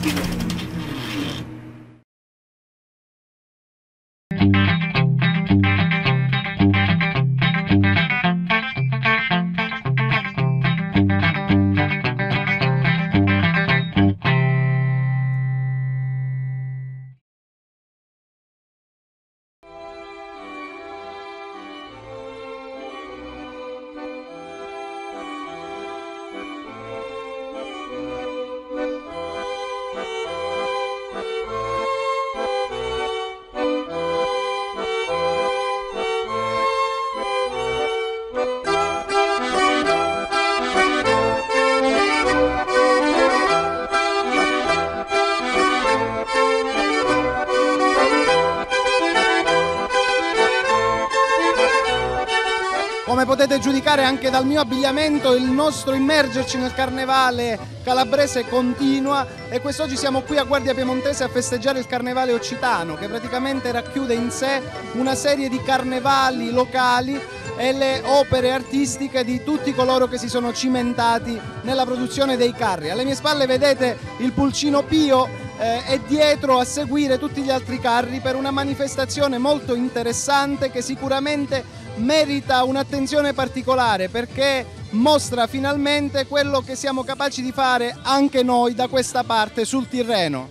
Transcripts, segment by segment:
Come potete giudicare anche dal mio abbigliamento, il nostro immergerci nel carnevale calabrese continua e quest'oggi siamo qui a Guardia Piemontese a festeggiare il carnevale occitano, che praticamente racchiude in sé una serie di carnevali locali e le opere artistiche di tutti coloro che si sono cimentati nella produzione dei carri. Alle mie spalle vedete il Pulcino Pio e dietro a seguire tutti gli altri carri per una manifestazione molto interessante che sicuramente merita un'attenzione particolare, perché mostra finalmente quello che siamo capaci di fare anche noi da questa parte sul Tirreno.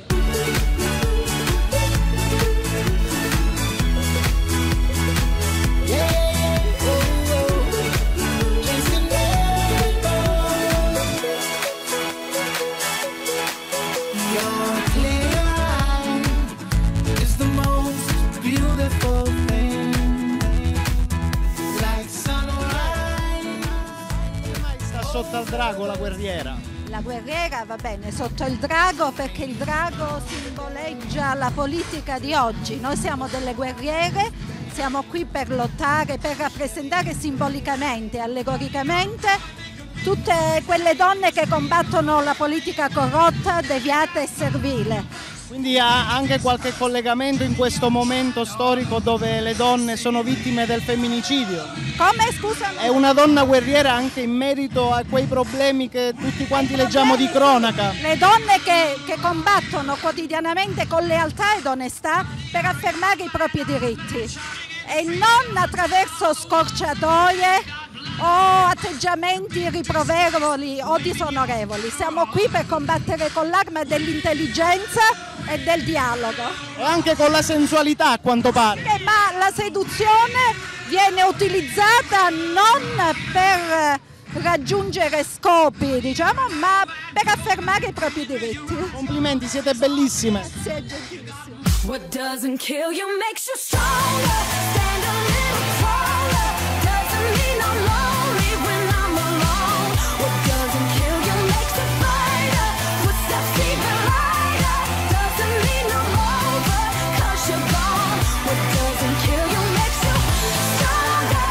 Sotto al drago la guerriera. La guerriera va bene sotto il drago perché il drago simboleggia la politica di oggi. Noi siamo delle guerriere, siamo qui per lottare, per rappresentare simbolicamente, allegoricamente tutte quelle donne che combattono la politica corrotta, deviata e servile. Quindi ha anche qualche collegamento in questo momento storico dove le donne sono vittime del femminicidio? Come, scusami? È una donna guerriera anche in merito a quei problemi che tutti quanti leggiamo di cronaca? Le donne che combattono quotidianamente con lealtà ed onestà per affermare i propri diritti e non attraverso scorciatoie o atteggiamenti riproverevoli o disonorevoli. Siamo qui per combattere con l'arma dell'intelligenza e del dialogo. E anche con la sensualità, a quanto pare. Ma la seduzione viene utilizzata non per raggiungere scopi, diciamo, ma per affermare i propri diritti. Complimenti, siete bellissime. Grazie, gentilissimo. What doesn't kill you makes you stronger. Stand a little taller. Doesn't mean I'm lonely when I'm alone. What doesn't kill you makes you fighter. Footsteps even lighter. Doesn't mean I'm over, 'cause you're gone. What doesn't kill you makes you stronger,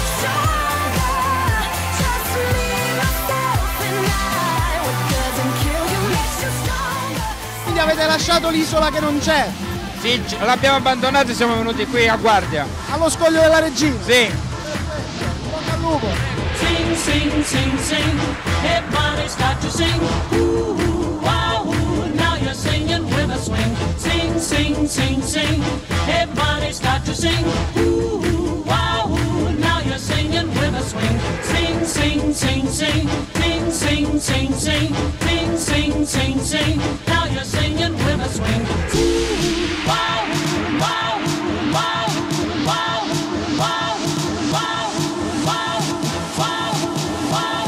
stronger. Just me, myself and I. What doesn't kill you makes you stronger. Quindi avete lasciato l'isola che non c'è? Sì, l'abbiamo abbandonato e siamo venuti qui a Guardia. Allo Scoglio della Regina? Sì. Bocca al lupo. Sing, sing, sing, sing. Everybody start to sing. Ooh, wow, ooh. Now you're singing with a swing. Sing, sing, sing, sing. Everybody start to sing. Ooh, wow, ooh. Now you're singing with a swing. Sing, sing, sing, sing. Sing, sing, sing, sing. Sing, sing, sing, sing. Now you're singing with a swing. Ooh, wow, ooh, wow, ooh, wow, ooh, wow, ooh, wow, ooh, wow, ooh, wow, ooh, wow,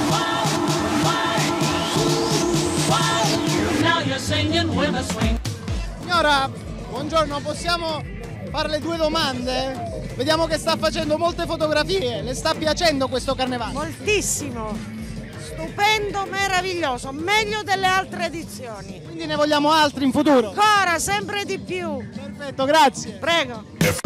wow, wow. Now you're singing with a swing. Signora, buongiorno, possiamo farle due domande? Vediamo che sta facendo molte fotografie, le sta piacendo questo carnevale? Moltissimo, stupendo, meraviglioso, meglio delle altre edizioni. Quindi ne vogliamo altri in futuro? Ancora, sempre di più. Perfetto, grazie. Prego.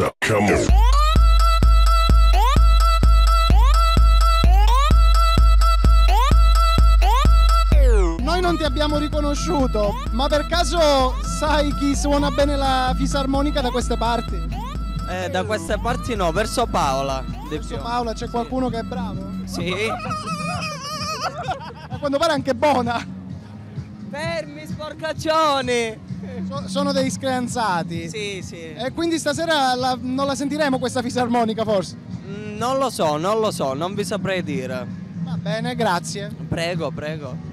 Noi non ti abbiamo riconosciuto, ma per caso sai chi suona bene la fisarmonica da queste parti? Da queste parti no, verso Paola. Verso Paola c'è qualcuno che è bravo? Sì. A quanto pare anche buona. Fermi, sporcaccioni! Sono dei screanzati. Sì, sì. E quindi stasera non la sentiremo questa fisarmonica forse? Non lo so, non vi saprei dire. Va bene, grazie. Prego, prego.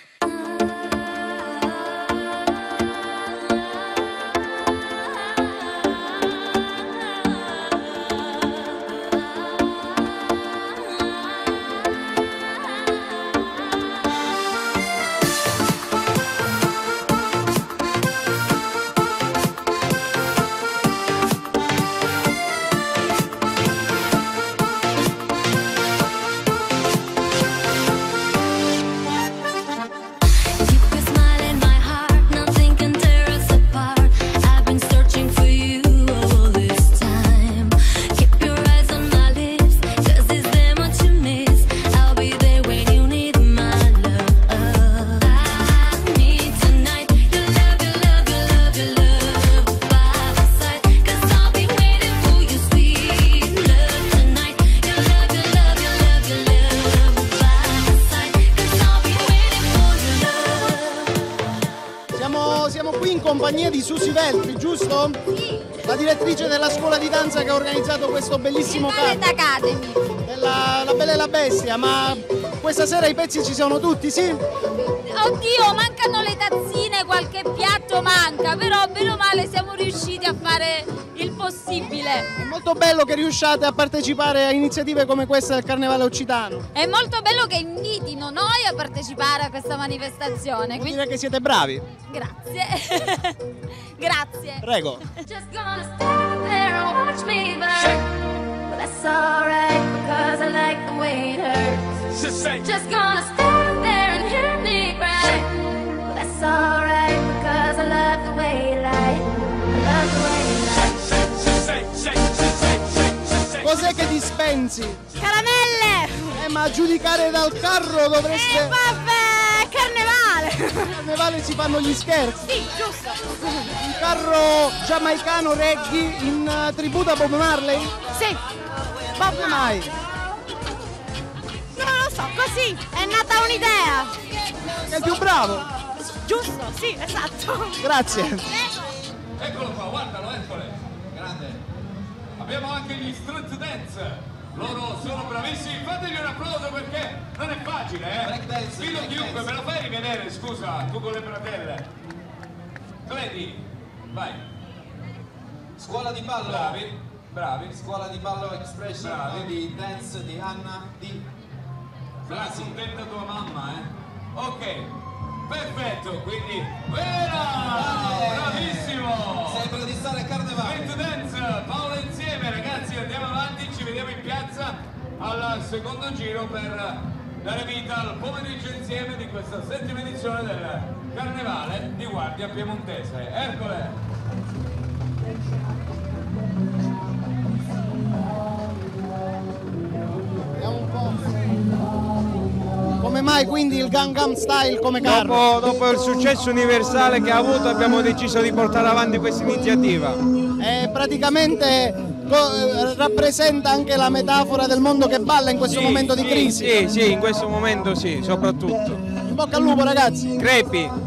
Keep a smile in my heart, nothing can tear us apart. I've been searching for you all this time. Keep your eyes on my lips, 'cause is there much you miss? I'll be there when you need my love. I need tonight your love, your love, your love, your love by my side. 'Cause I'll be waiting for you, sweet love tonight. Your love, your love, your love, your love by my side. 'Cause I'll be waiting for your love. Siamo qui in compagnia di Susi Veltri, giusto? Sì, La direttrice della scuola di danza che ha organizzato questo bellissimo Talent canto. Academy. La Bella e la Bestia, ma questa sera i pezzi ci sono tutti, sì? Oddio, mancano le tazzine, qualche piatto manca, però bene o male siamo riusciti a fare il possibile. È molto bello che riusciate a partecipare a iniziative come questa del Carnevale Occitano. È molto bello che invitino noi a partecipare a questa manifestazione, Vuol quindi dire che siete bravi. grazie. Grazie. Prego. Just gonna stand there and watch me burn. But that's alright because I like the way it hurts. Just gonna stand there and hear me cry. But that's alright because I love the way you lie. I love the way you lie. Cos'è che dispensi? Caramelle! Ma a giudicare dal carro dovreste... Vabbè, carnevale! Al Carnevale si fanno gli scherzi. Sì, giusto. Un carro giamaicano reggae in tributo a Bob Marley? Sì. Come mai? Non lo so, così è nata un'idea. È il più bravo. Giusto, sì, esatto. Grazie. Eccolo qua, guardalo, eccole. Grande. Abbiamo anche gli street dance. Loro sono bravissimi, fategli un applauso perché non è facile, eh? Sfido chiunque, me lo fai rivedere, scusa, tu con le bratelle. Cledi, vai. Scuola di ballo. Bravi, bravi. Scuola di ballo expression. Bravi. Di dance di Anna di Sarà contenta tua mamma, eh? Ok, perfetto, quindi... Bravissimo! Sempre di stare a Carnevale. Street dance, Paolo insieme, ragazzi, andiamo avanti, ci vediamo in piazza al secondo giro per dare vita al pomeriggio insieme di questa settima edizione del Carnevale di Guardia Piemontese. Ercole! Vediamo un po'. Come mai quindi il Gangnam Style come carro? Dopo il successo universale che ha avuto abbiamo deciso di portare avanti questa iniziativa. Praticamente rappresenta anche la metafora del mondo che balla in questo momento di crisi. Sì, in questo momento sì, soprattutto. In bocca al lupo ragazzi. Crepi.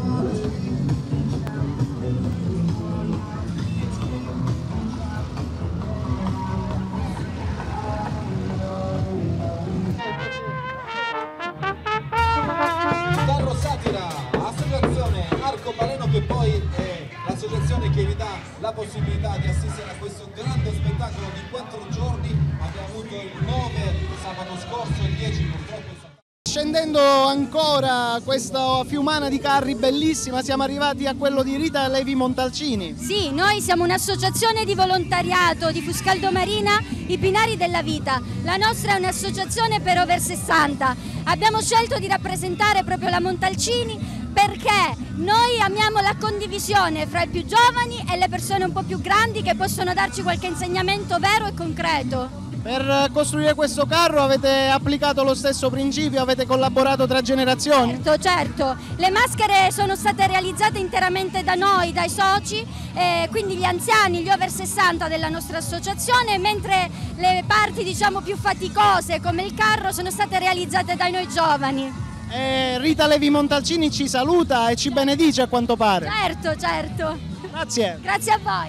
Carro Satira, associazione Arcobaleno, che poi è l'associazione che vi dà la possibilità di assistere a questo grande spettacolo di 4 giorni. Abbiamo avuto il 9 sabato scorso, il 10 purtroppo. Scendendo ancora questa fiumana di carri bellissima, siamo arrivati a quello di Rita Levi Montalcini. Sì, noi siamo un'associazione di volontariato di Fuscaldomarina, i Pinari della Vita. La nostra è un'associazione per over 60. Abbiamo scelto di rappresentare proprio la Montalcini perché noi amiamo la condivisione fra i più giovani e le persone un po' più grandi che possono darci qualche insegnamento vero e concreto. Per costruire questo carro avete applicato lo stesso principio, avete collaborato tra generazioni? Certo, le maschere sono state realizzate interamente da noi, dai soci, quindi gli anziani, gli over 60 della nostra associazione, mentre le parti diciamo più faticose come il carro sono state realizzate da noi giovani. Rita Levi Montalcini ci saluta e ci benedice a quanto pare. Certo, certo. Grazie. Grazie a voi.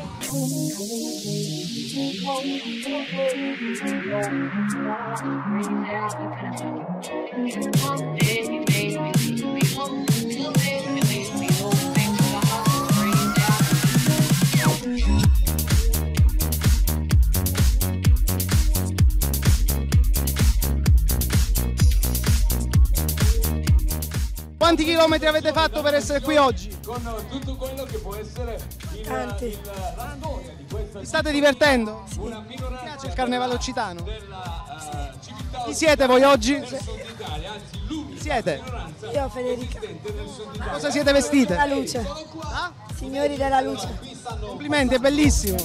Quanti chilometri avete fatto per essere qui oggi? Con tutto quello che può essere la storia di questa Vi state divertendo? una minoranza Piace il carnevale occitano? della civiltà Chi siete voi oggi? del Sud Italia, anzi l'unica Siete? minoranza Io Federica. esistente nel Sud Italia. Cosa siete vestite? La luce. Signori della luce. Complimenti, è bellissimo.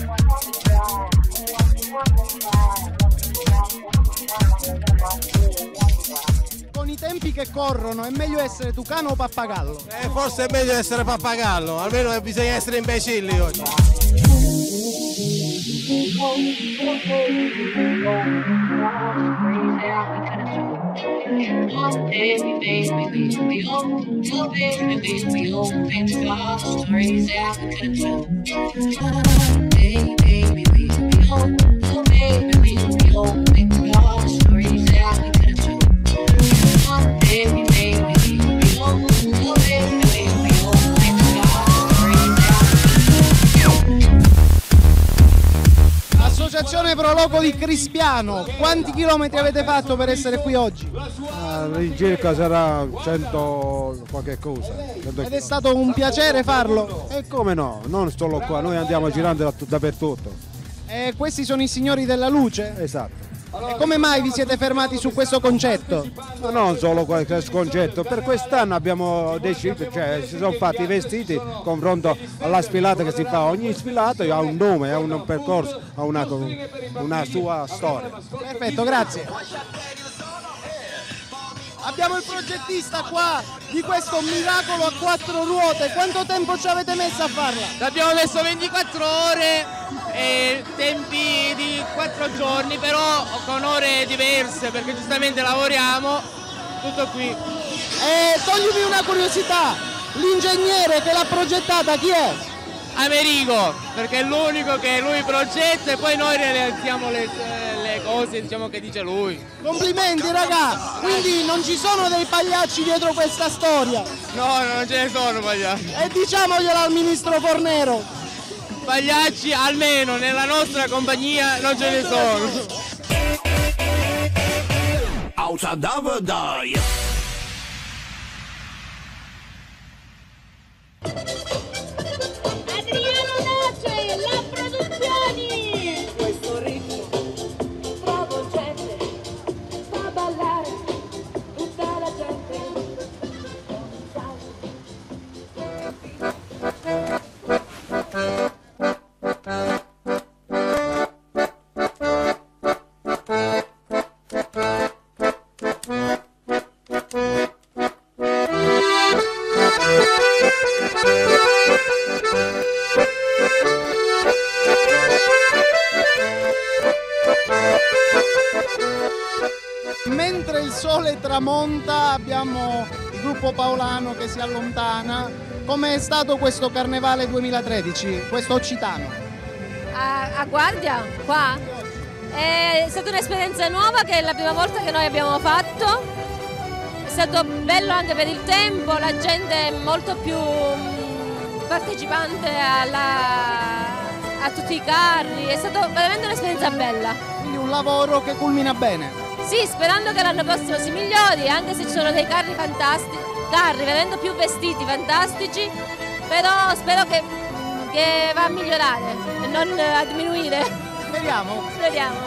Con i tempi che corrono è meglio essere tucano o pappagallo? Forse è meglio essere pappagallo, almeno bisogna essere imbecilli oggi. Associazione Proloco di Crispiano, quanti chilometri avete fatto per essere qui oggi? Circa sarà 100 qualche cosa. Ed è stato un piacere farlo. E come no, non solo qua, noi andiamo girando dappertutto. E questi sono i signori della luce? Esatto. E come mai vi siete fermati su questo concetto? Ma non solo questo concetto, per quest'anno abbiamo deciso, cioè si sono fatti i vestiti confronto alla sfilata che si fa. Ogni sfilato ha un nome, ha un percorso, ha una sua storia. Perfetto, grazie. Abbiamo il progettista qua di questo miracolo a 4 ruote. Quanto tempo ci avete messo a farla? Abbiamo messo 24 ore e tempi di 4 giorni, però con ore diverse perché giustamente lavoriamo, tutto qui. Toglimi una curiosità, l'ingegnere che l'ha progettata chi è? Amerigo, perché è l'unico che lui progetta e poi noi realizziamo le cose, diciamo, che dice lui. Complimenti raga, quindi non ci sono dei pagliacci dietro questa storia? No, non ce ne sono pagliacci. E diciamoglielo al ministro Fornero. Pagliacci almeno nella nostra compagnia non ce ne sono. La produzioni! Questo ritmo travolgente fa ballare tutta la gente. Mentre il sole tramonta abbiamo il gruppo paolano che si allontana. Com'è stato questo carnevale 2013, questo occitano? A Guardia, qua? È stata un'esperienza nuova che è la prima volta che noi abbiamo fatto. È stato bello anche per il tempo, la gente è molto più partecipante a tutti i carri, è stata veramente un'esperienza bella. Quindi un lavoro che culmina bene. Sì, sperando che l'anno prossimo si migliori, anche se ci sono dei carri fantastici, vedendo più vestiti fantastici, però spero che va a migliorare e non a diminuire. Speriamo. Speriamo.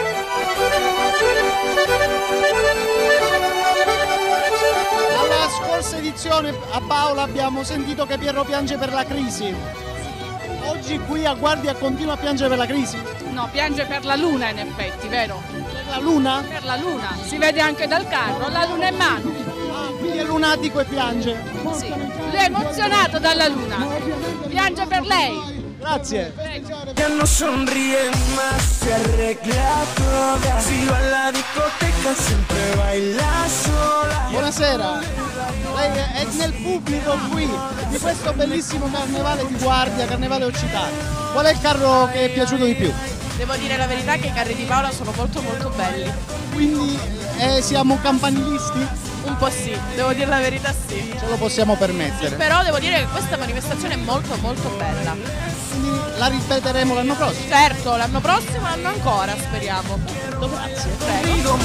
Alla scorsa edizione a Paola abbiamo sentito che Pierro piange per la crisi. Oggi qui a Guardia continua a piangere per la crisi? No, piange per la luna in effetti, vero? Per la luna? Per la luna, si vede anche dal carro, la luna in mano. Quindi è lunatico e piange? Sì, lui è emozionato dalla luna, piange per lei. Grazie. Ya no sonríe más, se arregla toda. Si va a la discoteca siempre baila sola. buonasera. Lei è nel pubblico qui di questo bellissimo carnevale di Guardia, carnevale occitano. Qual è il carro che è piaciuto di più? Devo dire la verità che i carri di Paola sono molto molto belli. Quindi siamo campanilisti? Un po' sì, devo dire la verità sì. Ce lo possiamo permettere. Però devo dire che questa manifestazione è molto molto bella. Quindi la ripeteremo l'anno prossimo? Certo, l'anno prossimo e l'anno ancora, speriamo. Grazie. Prego.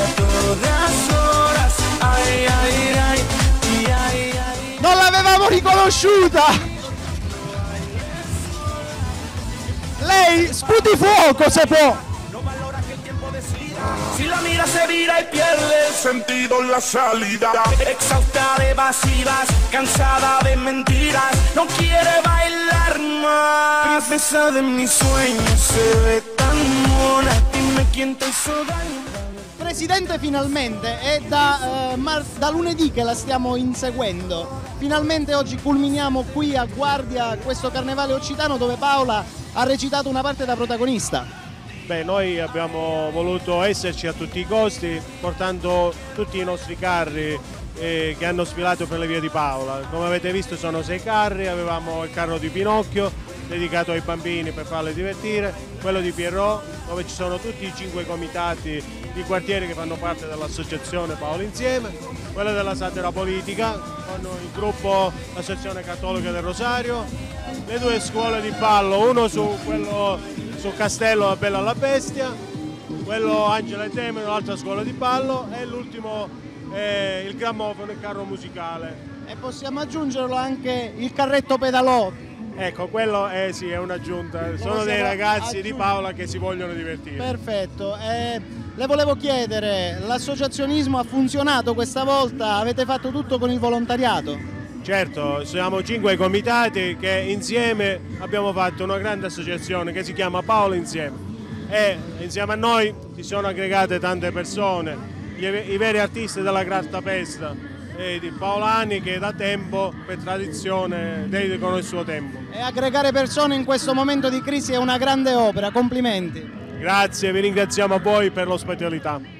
Non l'avevamo riconosciuta! Lei sputi fuoco se può! Si la mira se vira y pierde el sentido en la salida. Exhausta de evasivas, cansada de mentiras, no quiere bailar más. Princesa de mis sueños, se ve tan mona, dime quién te hizo daño. Presidente, finalmente, è da lunedì che la stiamo inseguendo. Finalmente oggi culminiamo qui a Guardia questo carnevale occitano dove Paola ha recitato una parte da protagonista. Beh, noi abbiamo voluto esserci a tutti i costi portando tutti i nostri carri che hanno sfilato per le vie di Paola. Come avete visto sono 6 carri, avevamo il carro di Pinocchio dedicato ai bambini per farli divertire, quello di Pierrot dove ci sono tutti i 5 comitati di quartiere che fanno parte dell'associazione Paola Insieme, quello della satira politica con il gruppo Associazione Cattolica del Rosario, le 2 scuole di ballo, uno su Castello La Bella alla Bestia, quello Angela e Teme, un'altra scuola di ballo e l'ultimo il grammofono, il carro musicale. E possiamo aggiungerlo anche il carretto pedalò. Ecco, quello sì, è un'aggiunta, sono dei ragazzi di Paola che si vogliono divertire. Perfetto, le volevo chiedere, l'associazionismo ha funzionato questa volta? Avete fatto tutto con il volontariato? Certo, siamo 5 comitati che insieme abbiamo fatto una grande associazione che si chiama Paola Insieme e insieme a noi si sono aggregate tante persone, i veri artisti della cartapesta di Paolani che da tempo, per tradizione, dedicano il suo tempo. E aggregare persone in questo momento di crisi è una grande opera, complimenti. Grazie, vi ringraziamo a voi per l'ospitalità.